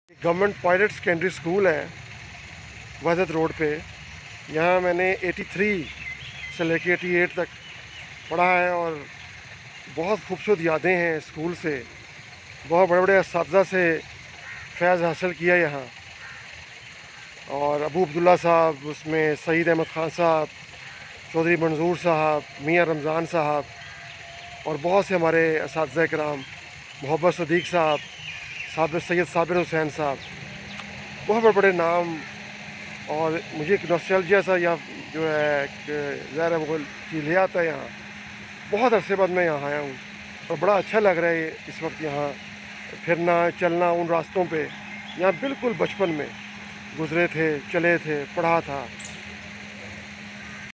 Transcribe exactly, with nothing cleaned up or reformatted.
Government pilot secondary school है वहदत road पे। यहाँ मैंने तिरासी से लेके अठासी तक पढ़ा है और बहुत खूबसूरत यादें हैं स्कूल से। बहुत बड़े बड़े असातिज़ा से फैज़ हासिल किया यहाँ। और अबू अब्दुल्ला साहब, उसमें सईद अहमद ख़ान साहब, चौधरी मंजूर साहब, मियाँ रमज़ान साहब और बहुत से हमारे असातिज़ा कराम, मोहब्बत सदीक़ साहब, साबिर सैयद साबिर हुसैन साहब, बहुत बड़े बड़े नाम। और मुझे एक नॉस्टैल्जिया सा या जो है ज़ाहिर है वो चीज़ ले आता है यहाँ। बहुत अरसे बाद मैं यहाँ आया हूँ और बड़ा अच्छा लग रहा है इस वक्त यहाँ फिरना चलना उन रास्तों पे। यहाँ बिल्कुल बचपन में गुज़रे थे, चले थे, पढ़ा था।